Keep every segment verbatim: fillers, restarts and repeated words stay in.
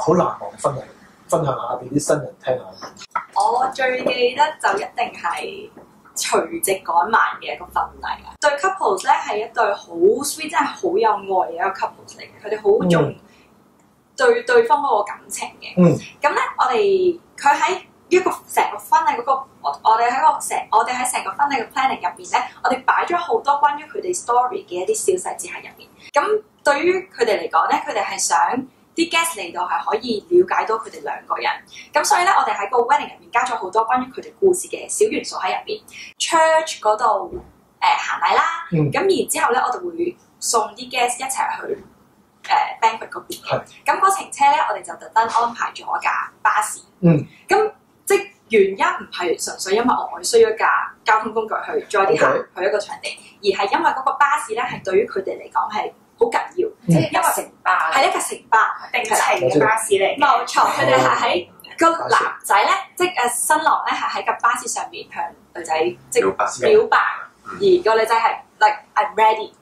好難忘嘅婚禮，分享下俾啲新人聽下。 我最記得就一定係除夕嗰晚嘅一個婚禮啊！對 couples 咧係一對好 sweet，真係好有愛嘅一個 couples 嚟嘅，佢哋好重對對方嗰個感情嘅。 嗯。 咁咧，我哋佢喺一個成個婚禮嗰個，我我哋喺個成，我哋喺成個婚禮嘅 planning 入邊咧，我哋擺咗好多關於佢哋 story 嘅一啲小細節喺入邊。咁對於佢哋嚟講咧，佢哋係想啲 guest 嚟到係可以了解到佢哋兩個人。咁所以咧，我哋喺個 wedding 入邊加咗好多關於佢哋故事嘅小元素喺入邊。Church 嗰度誒行禮啦，咁、嗯、然之後咧，我哋會送啲 guest 一齊去誒 banquet 嗰邊嘅。咁嗰程車咧，我哋就特登安排咗架巴士。嗯。咁即原因唔係純粹因為我需要一架交通工具去載啲客去一個場地，而係因為嗰個巴士咧係對於佢哋嚟講係好緊要，即係、嗯、因為城巴係一架城巴定期嘅巴士嚟。冇錯，佢哋係喺個男仔咧，即係誒新郎咧係喺架巴士上面向女仔即係表白，嗯、而個女仔係 like I'm ready。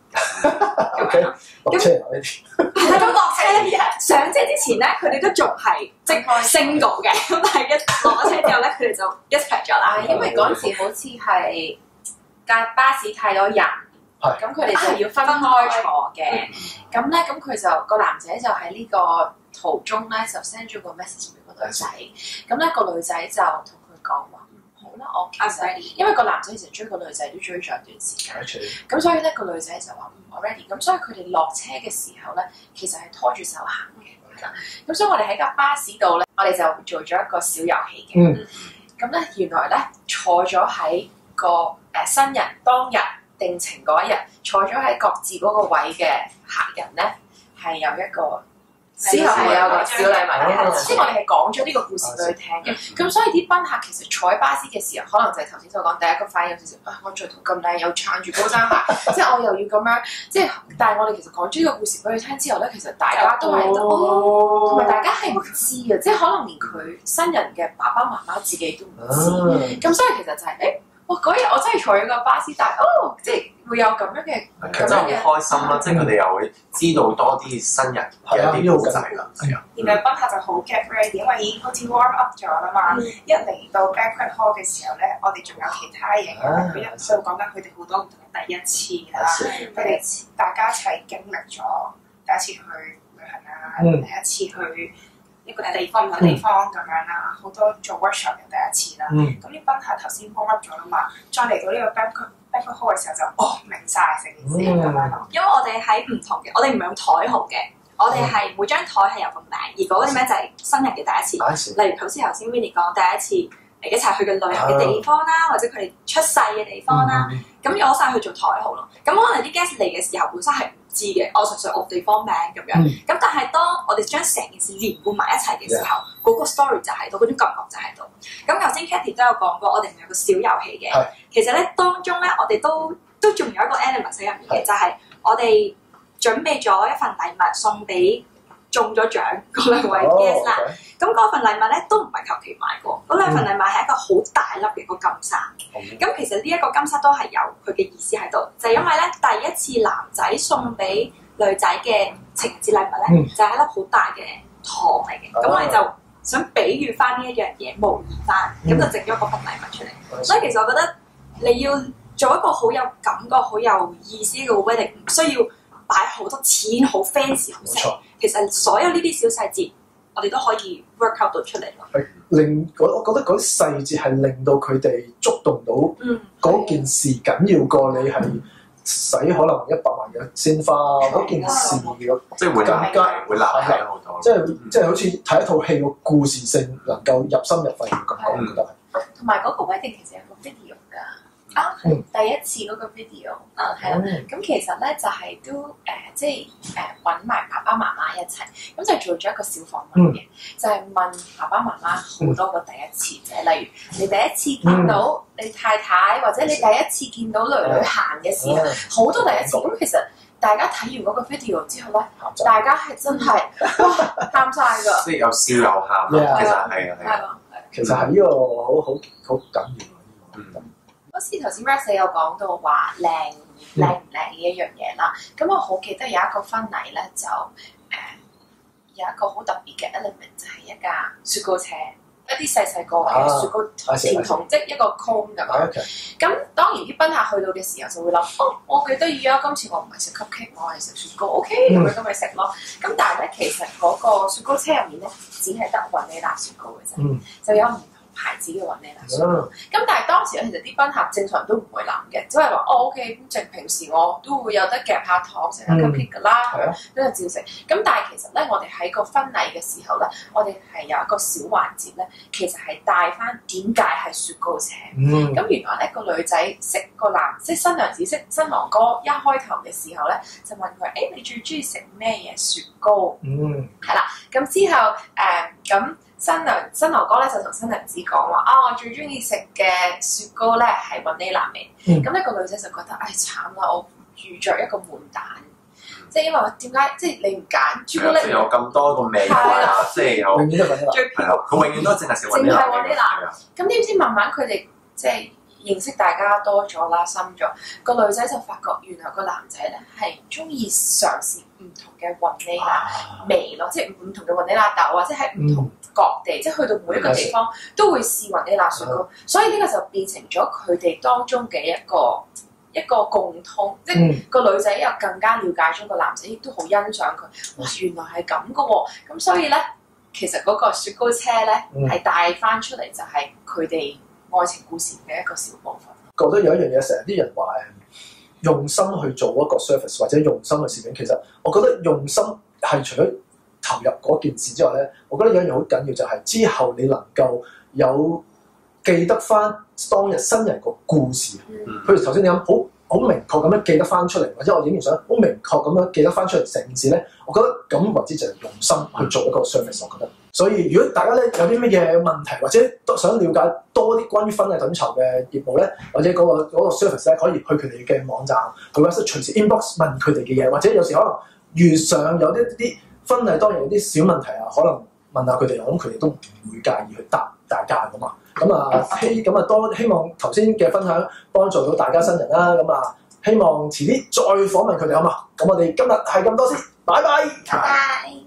O K，落車啦呢啲。 係啦，咁落車咧，上車之前咧，佢哋都仲係即係 single 嘅，咁但係一落咗車之後咧，佢哋就一齊咗啦。 因為嗰陣時好似係架巴士太多人，咁佢哋就要分開坐嘅。咁咧，咁佢就個男仔就喺呢個途中咧，就 send 咗個 message 俾個女仔。咁咧個女仔就同佢講話。好啦，我其實因為個男仔其實追個女仔都追咗一段時間，咁所以咧個女仔就話唔我 ready，咁所以佢哋落車嘅時候咧，其實係拖住手行嘅。咁所以我哋喺架巴士度咧，我哋就做咗一個小遊戲嘅。咁咧、嗯、原來咧坐咗喺個誒、呃、新人當日定情嗰一日，坐咗喺各自嗰個位嘅客人咧，係有一個。之後係有個小禮物嘅，即係我哋係講咗呢個故事俾佢聽嘅。咁所以啲賓客其實坐喺巴士嘅時候，可能就係頭先所講第一個反應有少少啊，我着到咁靚，又撐住高踭鞋，即係我又要咁樣，即係但係我哋其實講咗呢個故事俾佢聽之後咧，其實大家都係哦，同埋大家係唔知嘅，即係可能連佢新人嘅爸爸媽媽自己都唔知。咁所以其實就係誒。哇！嗰日我真係坐咗個巴士，但係哦，即係會有咁樣嘅， 佢真係好開心啦！即係佢哋又會知道多啲新人嘅一啲故仔啦，係啊。 然後賓客就好 get ready，因為已經好似 warm up 咗啦嘛。嗯、一嚟到 banquet hall 嘅時候咧，我哋仲有其他嘢嘅，佢一就講緊佢哋好多唔同嘅第一次啦。佢哋、嗯、大家一齊經歷咗第一次去旅行啊，嗯、第一次去。一個地方唔同地方咁樣啦，好多做 workshop 嘅第一次啦。咁啲賓客頭先 warm up 咗啦嘛，再嚟到呢個 banquet banquet hall 嘅時候就哦明晒成件事咁樣咯。 因為我哋喺唔同嘅，我哋唔係用台號嘅，我哋係每張台係有個名，而嗰啲名就係新人嘅第一次。例如頭先頭先 Winnie 講第一次誒一齊去嘅旅遊嘅地方啦，或者佢哋出世嘅地方啦，咁攞晒去做台號咯。咁可能啲 guest 嚟嘅時候本身係知嘅，我純粹噏地方名咁樣。咁、嗯、但係當我哋將成件事連貫埋一齊嘅時候，嗰 Yeah. 個 story 就喺度，嗰種感覺就喺度。咁頭先 Cathy 都有講過，我哋有個小遊戲嘅。是其實咧當中咧，我哋都都仲有一個 element 喺入面嘅，是就係我哋準備咗一份禮物送俾中咗獎嗰兩位 guest 啦。咁嗰、oh, okay. 份禮物咧都唔係求其買過，嗰兩份禮物係一個好大粒嘅個金沙。咁、嗯、其實呢一個金沙都係有佢嘅意思喺度，就係、因為咧第一次男仔送俾女仔嘅情人節禮物咧，嗯、就係一粒好大嘅糖嚟嘅。咁、oh. 我哋就想比喻翻呢一樣嘢，模擬翻，咁、嗯、就整咗嗰份禮物出嚟。嗯、所以其實我覺得你要做一個好有感覺、好有意思嘅 wedding，唔需要擺好多錢、好 fancy 好盛。其實所有呢啲小細節，我哋都可以 work out 到出嚟咯。 係令我我覺得嗰啲細節係令到佢哋觸動到嗰件事緊要過你係使可能一百萬嘅鮮花嗰、嗯、件事嘅， 即係會更加會立體好多。即係即係好似睇一套戲個故事性能夠入心入肺嘅感覺，我覺得係。 同埋嗰個 wedding 其實有個 video 㗎。啊，第一次嗰個 video 啊，係啦，咁其實咧就係都誒，即係誒揾埋爸爸媽媽一齊，咁就做咗一個小訪問嘅，就係問爸爸媽媽好多個第一次嘅，例如你第一次見到你太太，或者你第一次見到女女行嘅時候，好多第一次。咁其實大家睇完嗰個 video 之後咧，大家係真係哇喊晒㗎， 即係有笑有喊，其實係啊係啊， 其實係呢個好好好緊要啊！ 嗰時頭先 Rex 有講到話靚靚唔靚呢一樣嘢啦，咁我好記得有一個婚禮咧就誒、呃、 有一個好特別嘅 element 就係一架雪糕車。一啲細細個嘅雪糕甜筒，即係一個 cone 咁樣。咁當然啲賓客去到嘅時候就會諗，哦，我幾得意啊！今次我唔係食 cupcake，我係食雪糕 ，OK，咁咪咁咪食咯。咁但係咧，其實嗰個雪糕車入面咧，只係得雲呢拿雪糕嘅啫，嗯、就有唔同牌子嘅雲呢拿雪糕。咁、嗯、但係當時咧，其實啲賓客正常都唔會諗嘅，只係話哦 OK，咁正平時我都會有得夾下糖食下 cupcake 㗎啦，咁就照食。咁但係其實咧，我哋喺個婚禮嘅時候咧，我哋係有一個小環節咧，其實係帶翻點解係雪糕車。咁、嗯、原來咧個女仔識個男，即係新娘子識新郎哥一開頭嘅時候咧，就問佢：誒、欸、你最中意食咩嘢雪糕？嗯，係啦。咁之後誒咁。呃新娘新郎哥咧就同新娘子講話：啊，我最中意食嘅雪糕咧係雲呢拿味。咁呢、嗯、個女仔就覺得：唉、哎，慘啦！我遇着一個悶蛋，即係因為點解？即係你唔揀朱古力， 有咁多個味啊！即係有永遠都雲呢拿，係啊，佢永遠都淨係食雲呢拿。淨係雲呢拿。咁點知慢慢佢哋即係認識大家多咗啦，深咗。個女仔就發覺原來個男仔咧係中意嘗試唔同嘅雲呢拿味咯，即係唔同嘅雲呢拿豆，或者喺唔同各地，即係去到每一個地方都會試雲呢拿雪糕，所以呢個就變成咗佢哋當中嘅一個一個共通，即係個女仔又更加了解咗個男仔，亦都好欣賞佢。哇，原來係咁噶喎！咁所以咧，其實嗰個雪糕車咧係帶翻出嚟就係佢哋愛情故事嘅一個小部分。 覺得有一樣嘢，成日啲人話誒用心去做一個 service 或者用心嘅攝影，其實我覺得用心係除咗投入嗰件事之外咧，我覺得有一樣好緊要就係之後你能夠有記得翻當日新人個故事。嗯、譬如頭先你講好好明確咁樣記得翻出嚟，或者我影完相好明確咁樣記得翻出嚟成件事咧，我覺得咁為之就係用心去做一個 service。我覺得，所以如果大家咧有啲乜嘢問題，或者想了解多啲關於婚禮統籌嘅業務咧，或者嗰、嗰個嗰、嗰個 service 咧，可以去佢哋嘅網站，佢或者隨時 inbox 問佢哋嘅嘢，或者有時可能遇上有啲啲婚禮當然有啲小問題啊，可能問下佢哋，我諗佢哋都唔會介意去答大家噶嘛。咁啊希咁啊多希望頭先嘅分享幫助到大家新人啦。咁啊希望遲啲再訪問佢哋好嘛？咁我哋今日係咁多先，拜拜。 拜拜。